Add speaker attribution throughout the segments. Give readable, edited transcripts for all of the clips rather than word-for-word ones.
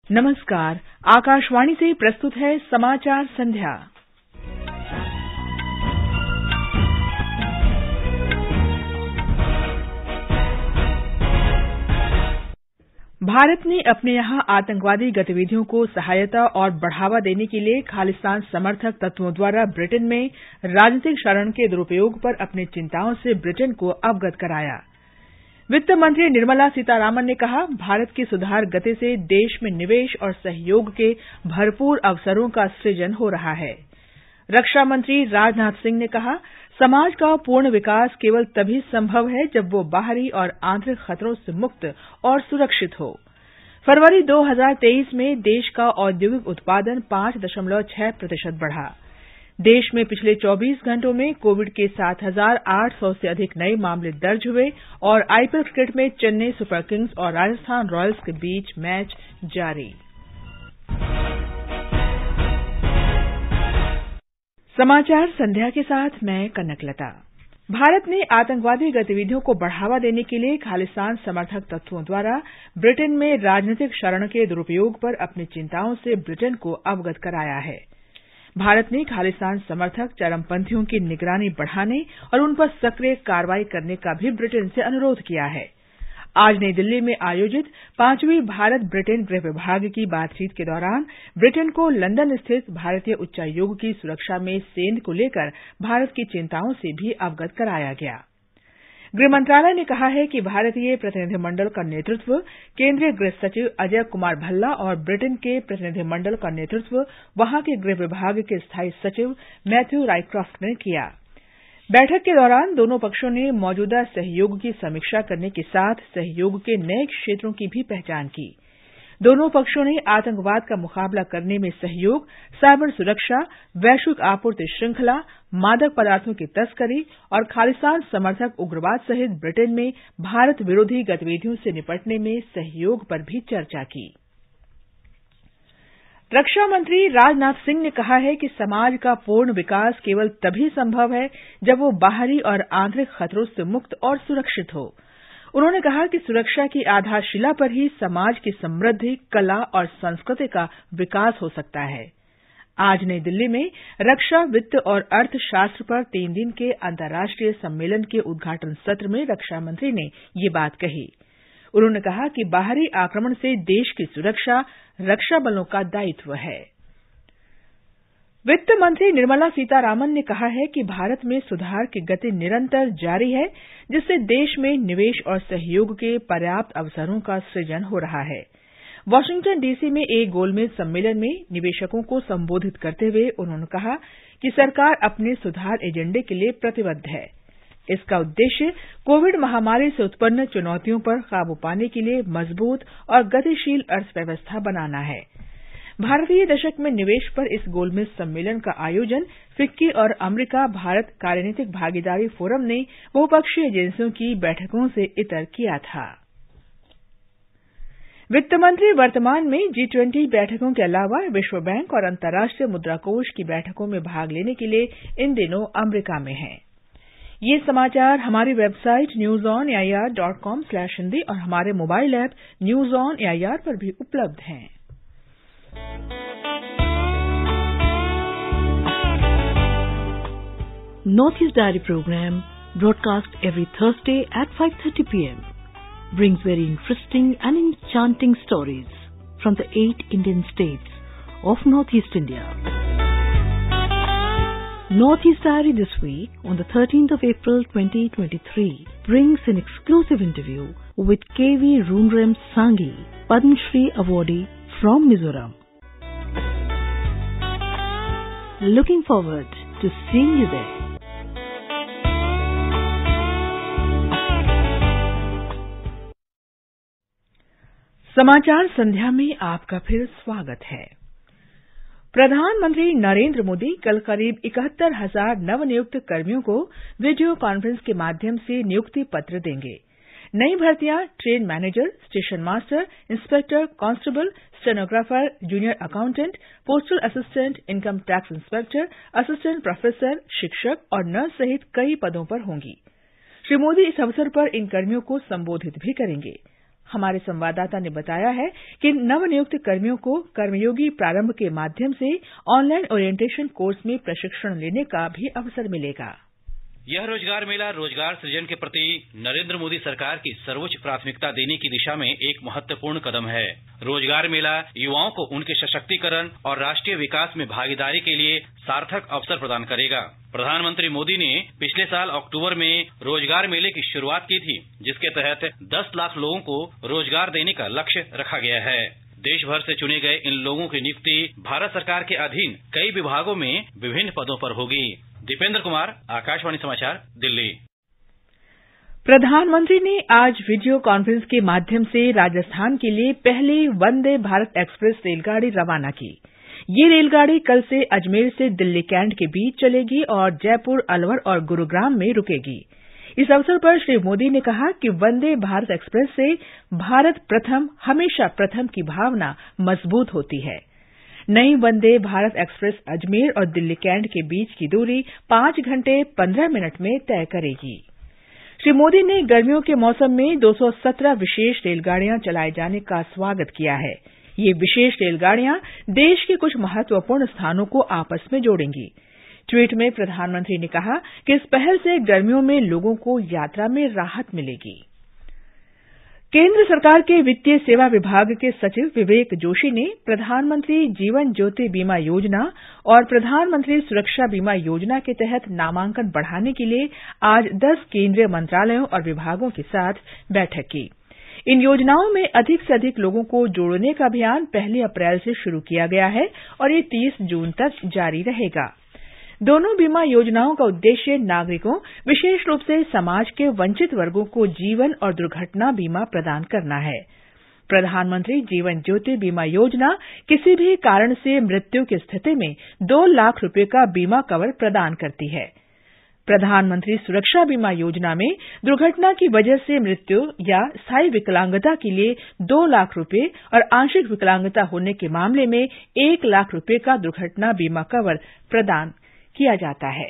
Speaker 1: नमस्कार। आकाशवाणी से प्रस्तुत है समाचार संध्या। भारत ने अपने यहां आतंकवादी गतिविधियों को सहायता और बढ़ावा देने के लिए खालिस्तान समर्थक तत्वों द्वारा ब्रिटेन में राजनीतिक शरण के दुरुपयोग पर अपनी चिंताओं से ब्रिटेन को अवगत कराया। वित्त मंत्री निर्मला सीतारामन ने कहा, भारत की सुधार गति से देश में निवेश और सहयोग के भरपूर अवसरों का सृजन हो रहा है। रक्षा मंत्री राजनाथ सिंह ने कहा, समाज का पूर्ण विकास केवल तभी संभव है जब वो बाहरी और आंतरिक खतरों से मुक्त और सुरक्षित हो। फरवरी 2023 में देश का औद्योगिक उत्पादन 5.6% बढ़ा। देश में पिछले 24 घंटों में कोविड के 7,800 से अधिक नए मामले दर्ज हुए और आईपीएल क्रिकेट में चेन्नई सुपर किंग्स और राजस्थान रॉयल्स के बीच मैच जारी। समाचार संध्या के साथ मैं कनकलता। भारत ने आतंकवादी गतिविधियों को बढ़ावा देने के लिए खालिस्तान समर्थक तत्वों द्वारा ब्रिटेन में राजनीतिक शरण के दुरुपयोग पर अपनी चिंताओं से ब्रिटेन को अवगत कराया है। भारत ने खालिस्तान समर्थक चरमपंथियों की निगरानी बढ़ाने और उन पर सक्रिय कार्रवाई करने का भी ब्रिटेन से अनुरोध किया है। आज नई दिल्ली में आयोजित 5वीं भारत ब्रिटेन गृह विभाग की बातचीत के दौरान ब्रिटेन को लंदन स्थित भारतीय उच्चायोग की सुरक्षा में सेंध को लेकर भारत की चिंताओं से भी अवगत कराया गया। गृह मंत्रालय ने कहा है कि भारतीय प्रतिनिधिमंडल का नेतृत्व केंद्रीय गृह सचिव अजय कुमार भल्ला और ब्रिटेन के प्रतिनिधिमंडल का नेतृत्व वहां के गृह विभाग के स्थायी सचिव मैथ्यू रायक्रॉफ्ट ने किया। बैठक के दौरान दोनों पक्षों ने मौजूदा सहयोग की समीक्षा करने के साथ सहयोग के नए क्षेत्रों की भी पहचान की। दोनों पक्षों ने आतंकवाद का मुकाबला करने में सहयोग, साइबर सुरक्षा, वैश्विक आपूर्ति श्रृंखला, मादक पदार्थों की तस्करी और खालिस्तान समर्थक उग्रवाद सहित ब्रिटेन में भारत विरोधी गतिविधियों से निपटने में सहयोग पर भी चर्चा की। रक्षा मंत्री राजनाथ सिंह ने कहा है कि समाज का पूर्ण विकास केवल तभी संभव है जब वो बाहरी और आंतरिक खतरों से मुक्त और सुरक्षित हो। उन्होंने कहा कि सुरक्षा की आधारशिला पर ही समाज की समृद्धि, कला और संस्कृति का विकास हो सकता है। आज नई दिल्ली में रक्षा, वित्त और अर्थशास्त्र पर 3 दिन के अंतर्राष्ट्रीय सम्मेलन के उद्घाटन सत्र में रक्षा मंत्री ने ये बात कही। उन्होंने कहा कि बाहरी आक्रमण से देश की सुरक्षा रक्षा बलों का दायित्व है। वित्त मंत्री निर्मला सीतारामन ने कहा है कि भारत में सुधार की गति निरंतर जारी है, जिससे देश में निवेश और सहयोग के पर्याप्त अवसरों का सृजन हो रहा है। वाशिंगटन डीसी में एक गोलमेज सम्मेलन में निवेशकों को संबोधित करते हुए उन्होंने कहा कि सरकार अपने सुधार एजेंडे के लिए प्रतिबद्ध है। इसका उद्देश्य कोविड महामारी से उत्पन्न चुनौतियों पर काबू पाने के लिए मजबूत और गतिशील अर्थव्यवस्था बनाना है। भारतीय दशक में निवेश पर इस गोलमेज सम्मेलन का आयोजन फिक्की और अमेरिका भारत कार्यनीतिक भागीदारी फोरम ने बहुपक्षीय एजेंसियों की बैठकों से इतर किया था। वित्त मंत्री वर्तमान में G20 बैठकों के अलावा विश्व बैंक और अंतर्राष्ट्रीय मुद्रा कोष की बैठकों में भाग लेने के लिए इन दिनों अमेरिका में हैं। ये समाचार हमारी वेबसाइट newsonair.com/hindi और हमारे mobile app news on AIR पर भी उपलब्ध हैं।
Speaker 2: Northeast Diary program broadcast every Thursday at 5:30 p.m. brings very interesting and enchanting stories from the 8 Indian states of Northeast India. Northeast Diary this week on the 13th of April 2023 brings an exclusive interview with KV Roonrem Sanghi, Padma Shri awardee from Mizoram. Looking forward to seeing you there.
Speaker 1: समाचार संध्या में आपका फिर स्वागत है। प्रधानमंत्री नरेंद्र मोदी कल करीब 71,000 नवनियुक्त कर्मियों को वीडियो कॉन्फ्रेंस के माध्यम से नियुक्ति पत्र देंगे। नई भर्तियां train manager, station master, inspector, constable, stenographer, junior accountant, postal assistant, income tax inspector, assistant professor, शिक्षक और नर्स सहित कई पदों पर होंगी। श्री मोदी इस अवसर पर इन कर्मियों को संबोधित भी करेंगे। हमारे संवाददाता ने बताया है कि नवनियुक्त कर्मियों को कर्मयोगी प्रारंभ के माध्यम से ऑनलाइन ओरिएंटेशन कोर्स में प्रशिक्षण लेने का भी अवसर मिलेगा।
Speaker 3: यह रोजगार मेला रोजगार सृजन के प्रति नरेंद्र मोदी सरकार की सर्वोच्च प्राथमिकता देने की दिशा में एक महत्वपूर्ण कदम है। रोजगार मेला युवाओं को उनके सशक्तिकरण और राष्ट्रीय विकास में भागीदारी के लिए सार्थक अवसर प्रदान करेगा। प्रधानमंत्री मोदी ने पिछले साल अक्टूबर में रोजगार मेले की शुरुआत की थी, जिसके तहत 10 लाख लोगों को रोजगार देने का लक्ष्य रखा गया है। देश भर से चुने गए इन लोगों की नियुक्ति भारत सरकार के अधीन कई विभागों में विभिन्न पदों पर होगी। दीपेंद्र कुमार, आकाशवाणी समाचार, दिल्ली।
Speaker 1: प्रधानमंत्री ने आज वीडियो कॉन्फ्रेंस के माध्यम से राजस्थान के लिए पहली वंदे भारत एक्सप्रेस रेलगाड़ी रवाना की। ये रेलगाड़ी कल से अजमेर से दिल्ली कैंट के बीच चलेगी और जयपुर, अलवर और गुरुग्राम में रुकेगी। इस अवसर पर श्री मोदी ने कहा कि वंदे भारत एक्सप्रेस से भारत प्रथम, हमेशा प्रथम की भावना मजबूत होती है। नई वंदे भारत एक्सप्रेस अजमेर और दिल्ली कैंट के बीच की दूरी 5 घंटे 15 मिनट में तय करेगी। श्री मोदी ने गर्मियों के मौसम में 217 विशेष रेलगाड़ियां चलाए जाने का स्वागत किया है। ये विशेष रेलगाड़ियां देश के कुछ महत्वपूर्ण स्थानों को आपस में जोड़ेंगी। ट्वीट में प्रधानमंत्री ने कहा कि इस पहल से गर्मियों में लोगों को यात्रा में राहत मिलेगी। केंद्र सरकार के वित्तीय सेवा विभाग के सचिव विवेक जोशी ने प्रधानमंत्री जीवन ज्योति बीमा योजना और प्रधानमंत्री सुरक्षा बीमा योजना के तहत नामांकन बढ़ाने के लिए आज 10 केंद्रीय मंत्रालयों और विभागों के साथ बैठक की। इन योजनाओं में अधिक से अधिक लोगों को जोड़ने का अभियान 1 अप्रैल से शुरू किया गया है और ये 30 जून तक जारी रहेगा। दोनों बीमा योजनाओं का उद्देश्य नागरिकों, विशेष रूप से समाज के वंचित वर्गों को जीवन और दुर्घटना बीमा प्रदान करना है। प्रधानमंत्री जीवन ज्योति बीमा योजना किसी भी कारण से मृत्यु की स्थिति में 2 लाख रुपए का बीमा कवर प्रदान करती है। प्रधानमंत्री सुरक्षा बीमा योजना में दुर्घटना की वजह से मृत्यु या स्थायी विकलांगता के लिए 2 लाख रुपए और आंशिक विकलांगता होने के मामले में 1 लाख रुपए का दुर्घटना बीमा कवर प्रदान किया जाता है।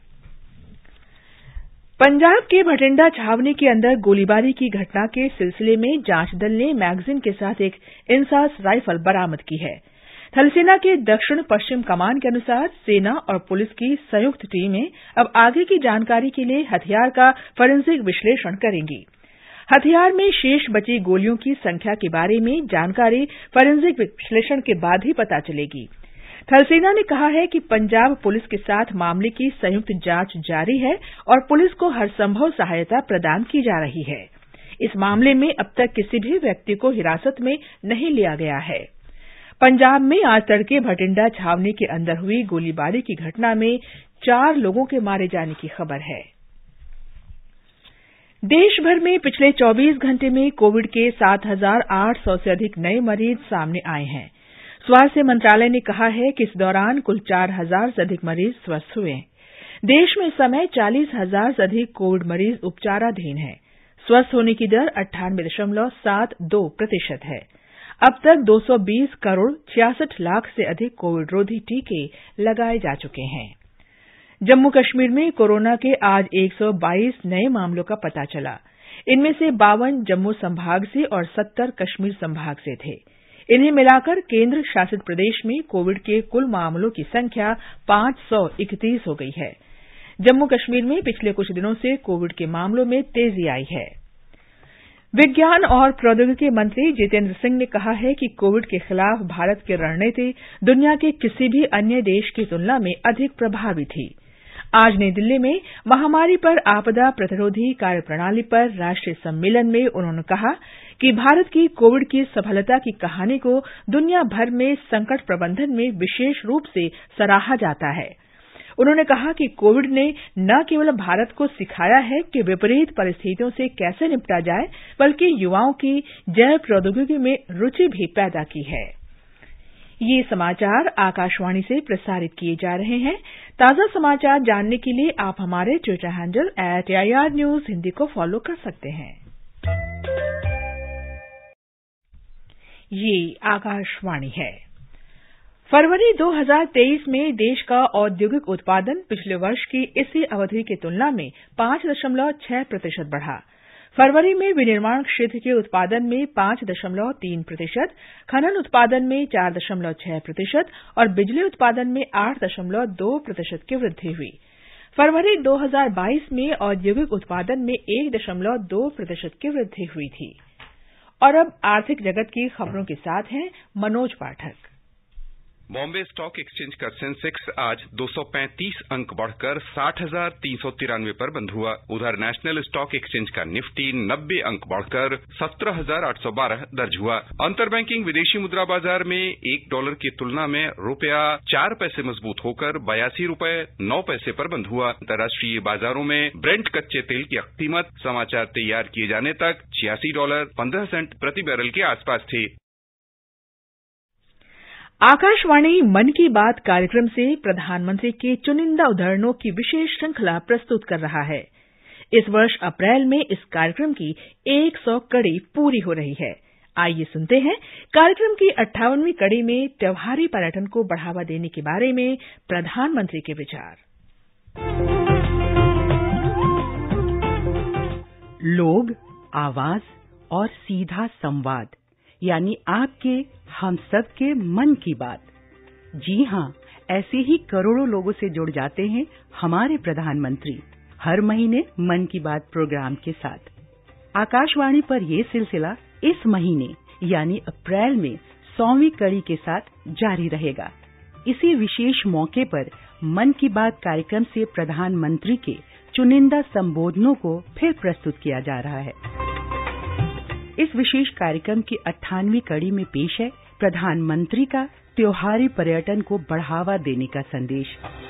Speaker 1: पंजाब के भटिंडा छावनी के अंदर गोलीबारी की घटना के सिलसिले में जांच दल ने मैगजीन के साथ एक इंसास राइफल बरामद की है। थल सेना के दक्षिण पश्चिम कमान के अनुसार सेना और पुलिस की संयुक्त टीमें अब आगे की जानकारी के लिए हथियार का फोरेंसिक विश्लेषण करेंगी। हथियार में शेष बची गोलियों की संख्या के बारे में जानकारी फोरेंसिक विश्लेषण के बाद ही पता चलेगी। थल सेना ने कहा है कि पंजाब पुलिस के साथ मामले की संयुक्त जांच जारी है और पुलिस को हर संभव सहायता प्रदान की जा रही है। इस मामले में अब तक किसी भी व्यक्ति को हिरासत में नहीं लिया गया है। पंजाब में आज तड़के भटिंडा छावनी के अंदर हुई गोलीबारी की घटना में 4 लोगों के मारे जाने की खबर है। देश भर में पिछले 24 घंटे में कोविड के 7,800 से अधिक नए मरीज सामने आए हैं। स्वास्थ्य मंत्रालय ने कहा है कि इस दौरान कुल 4,000 से अधिक मरीज स्वस्थ हुए। देश में इस समय 40,000 से अधिक कोविड मरीज उपचाराधीन हैं। स्वस्थ होने की दर 98.72% है। अब तक 220 करोड़ 66 लाख से अधिक कोविड रोधी टीके लगाए जा चुके हैं। जम्मू कश्मीर में कोरोना के आज 122 नए मामलों का पता चला। इनमें से 52 जम्मू संभाग से और 70 कश्मीर संभाग से थे। इन्हें मिलाकर केंद्र शासित प्रदेश में कोविड के कुल मामलों की संख्या 531 हो गई है। जम्मू कश्मीर में पिछले कुछ दिनों से कोविड के मामलों में तेजी आई है। विज्ञान और प्रौद्योगिकी मंत्री जितेंद्र सिंह ने कहा है कि कोविड के खिलाफ भारत की रणनीति दुनिया के किसी भी अन्य देश की तुलना में अधिक प्रभावी थी। आज नई दिल्ली में महामारी पर आपदा प्रतिरोधी कार्यप्रणाली पर राष्ट्रीय सम्मेलन में उन्होंने कहा कि भारत की कोविड की सफलता की कहानी को दुनिया भर में संकट प्रबंधन में विशेष रूप से सराहा जाता है। उन्होंने कहा कि कोविड ने न केवल भारत को सिखाया है कि विपरीत परिस्थितियों से कैसे निपटा जाए, बल्कि युवाओं की जैव प्रौद्योगिकी में रुचि भी पैदा की है। ये समाचार आकाशवाणी से प्रसारित किए जा रहे हैं। ताजा समाचार जानने के लिए आप हमारे Twitter handle @AIR News Hindi को फॉलो कर सकते हैं। ये आकाशवाणी है। फरवरी 2023 में देश का औद्योगिक उत्पादन पिछले वर्ष की इसी अवधि की तुलना में 5.6% बढ़ा। फरवरी में विनिर्माण क्षेत्र के उत्पादन में 5.3%, खनन उत्पादन में 4.6% और बिजली उत्पादन में 8.2% की वृद्धि हुई। फरवरी 2022 में औद्योगिक उत्पादन में 1.2% की वृद्धि हुई थी। और अब आर्थिक जगत की खबरों के साथ हैं मनोज पाठक।
Speaker 4: बॉम्बे स्टॉक एक्सचेंज का सेंसेक्स आज 235 अंक बढ़कर 60,393 पर बंद हुआ। उधर नेशनल स्टॉक एक्सचेंज का निफ्टी 90 अंक बढ़कर 17,812 दर्ज हुआ। अंतर बैंकिंग विदेशी मुद्रा बाजार में $1 की तुलना में रुपया 4 पैसे मजबूत होकर 82 रुपए 9 पैसे पर बंद हुआ। अंतर्राष्ट्रीय बाजारों में ब्रेंट कच्चे तेल की कीमत समाचार तैयार किए जाने तक $86.15 प्रति बैरल के आसपास थी।
Speaker 1: आकाशवाणी मन की बात कार्यक्रम से प्रधानमंत्री के चुनिंदा उद्धरणों की विशेष श्रृंखला प्रस्तुत कर रहा है। इस वर्ष अप्रैल में इस कार्यक्रम की 100 कड़ी पूरी हो रही है। आइए सुनते हैं कार्यक्रम की 58वीं कड़ी में त्योहारी पर्यटन को बढ़ावा देने के बारे में प्रधानमंत्री के विचार।
Speaker 5: लोग, आवाज और सीधा संवाद, यानी आपके हम सब के मन की बात। जी हाँ, ऐसे ही करोड़ों लोगों से जुड़ जाते हैं हमारे प्रधानमंत्री हर महीने मन की बात प्रोग्राम के साथ। आकाशवाणी पर यह सिलसिला इस महीने यानी अप्रैल में 100वीं कड़ी के साथ जारी रहेगा। इसी विशेष मौके पर मन की बात कार्यक्रम से प्रधानमंत्री के चुनिंदा संबोधनों को फिर प्रस्तुत किया जा रहा है। इस विशेष कार्यक्रम की 58वीं कड़ी में पेश है प्रधानमंत्री का त्योहारी पर्यटन को बढ़ावा देने का संदेश।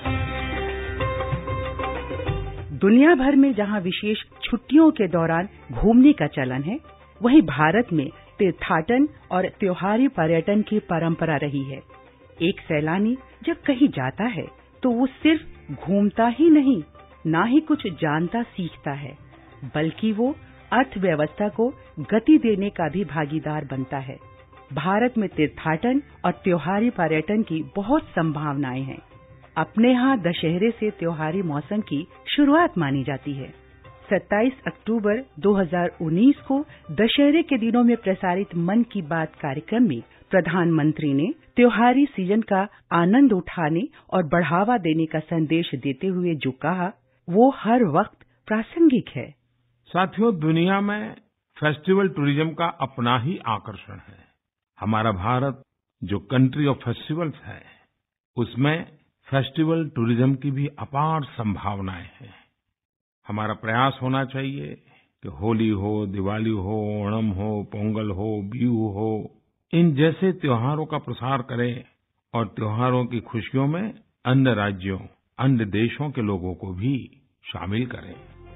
Speaker 5: दुनिया भर में जहां विशेष छुट्टियों के दौरान घूमने का चलन है, वहीं भारत में तीर्थाटन और त्योहारी पर्यटन की परंपरा रही है। एक सैलानी जब कहीं जाता है तो वो सिर्फ घूमता ही नहीं, ना ही कुछ जानता सीखता है, बल्कि वो अर्थव्यवस्था को गति देने का भी भागीदार बनता है। भारत में तीर्थाटन और त्योहारी पर्यटन की बहुत संभावनाएं हैं। अपने यहाँ दशहरे से त्योहारी मौसम की शुरुआत मानी जाती है। 27 अक्टूबर 2019 को दशहरे के दिनों में प्रसारित मन की बात कार्यक्रम में प्रधानमंत्री ने त्योहारी सीजन का आनंद उठाने और बढ़ावा देने का संदेश देते हुए जो कहा, वो हर वक्त प्रासंगिक है।
Speaker 6: साथियों, दुनिया में फेस्टिवल टूरिज्म का अपना ही आकर्षण है। हमारा भारत जो कंट्री ऑफ फेस्टिवल्स है, उसमें फेस्टिवल टूरिज्म की भी अपार संभावनाएं हैं। हमारा प्रयास होना चाहिए कि होली हो, दिवाली हो, ओणम हो, पोंगल हो, बिहू हो, इन जैसे त्योहारों का प्रसार करें और त्योहारों की खुशियों में अन्य राज्यों, अन्य देशों के लोगों को भी शामिल करें।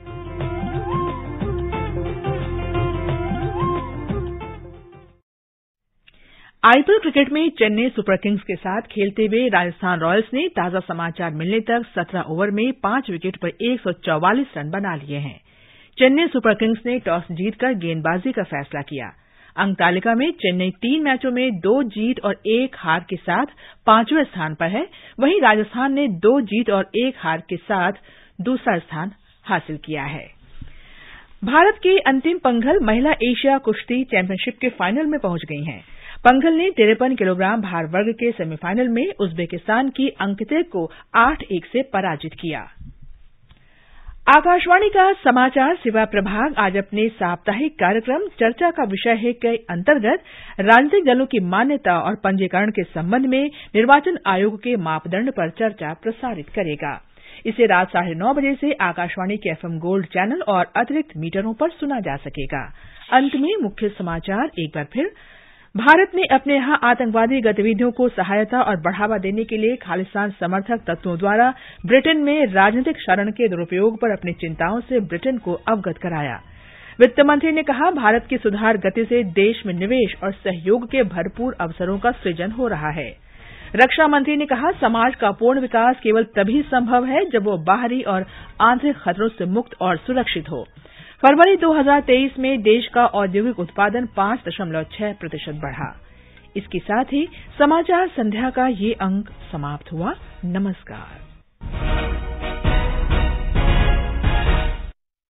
Speaker 1: आईपीएल क्रिकेट में चेन्नई सुपर किंग्स के साथ खेलते हुए राजस्थान रॉयल्स ने ताजा समाचार मिलने तक 17 ओवर में 5 विकेट पर 144 रन बना लिए हैं। चेन्नई सुपर किंग्स ने टॉस जीतकर गेंदबाजी का फैसला किया। अंक तालिका में चेन्नई 3 मैचों में 2 जीत और 1 हार के साथ 5वें स्थान पर है। वहीं राजस्थान ने 2 जीत और 1 हार के साथ दूसरा स्थान हासिल किया है। भारत की अंतिम पंघल महिला एशिया कुश्ती चैंपियनशिप के फाइनल में पहुंच गई हैं। पंघल ने 53 किलोग्राम भार वर्ग के सेमीफाइनल में उज्बेकिस्तान की अंकिता को 8-1 से पराजित किया। आकाशवाणी का समाचार सेवा प्रभाग आज अपने साप्ताहिक कार्यक्रम चर्चा का विषय है के अंतर्गत राजनीतिक दलों की मान्यता और पंजीकरण के संबंध में निर्वाचन आयोग के मापदंड पर चर्चा प्रसारित करेगा। इसे रात 9:30 बजे से आकाशवाणी के एफएम गोल्ड चैनल और अतिरिक्त मीटरों पर सुना जा सकेगा। अंत में मुख्य समाचार एक बार फिर। भारत ने अपने यहां आतंकवादी गतिविधियों को सहायता और बढ़ावा देने के लिए खालिस्तान समर्थक तत्वों द्वारा ब्रिटेन में राजनीतिक शरण के दुरुपयोग पर अपनी चिंताओं से ब्रिटेन को अवगत कराया। वित्त मंत्री ने कहा, भारत की सुधार गति से देश में निवेश और सहयोग के भरपूर अवसरों का सृजन हो रहा है। रक्षा मंत्री ने कहा, समाज का पूर्ण विकास केवल तभी संभव है जब वो बाहरी और आंतरिक खतरों से मुक्त और सुरक्षित हो। फरवरी 2023 में देश का औद्योगिक उत्पादन 5.6% बढ़ा। इसके साथ ही समाचार संध्या का ये अंक समाप्त हुआ। नमस्कार।